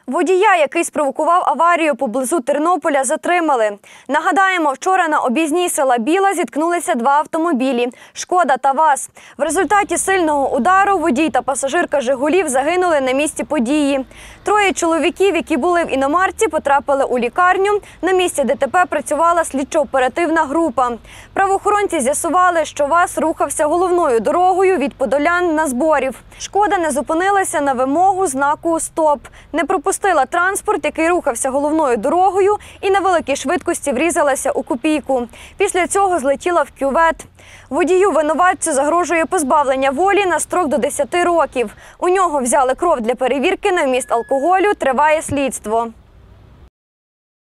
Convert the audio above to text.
Водія, який спровокував аварію поблизу Тернополя, затримали. Нагадаємо, вчора на об'їзній села Біла зіткнулися два автомобілі – «Шкода» та «ВАЗ». В результаті сильного удару водій та пасажирка «Жигулів» загинули на місці події. Троє чоловіків, які були в іномарці, потрапили у лікарню. На місці ДТП працювала слідчо-оперативна група. Правоохоронці з'ясували, що ВАЗ рухався головною дорогою від Подолян на Зборів. «Шкода» не зупинилася на вимогу знаку «Стоп». Не пропустила транспорт, який рухався головною дорогою, і на великій швидкості врізалася у копійку. Після цього злетіла в кювет. Водію-винуватцю загрожує позбавлення волі на строк до 10 років. У нього взяли кров для перевірки на вміст алкоголю, триває слідство.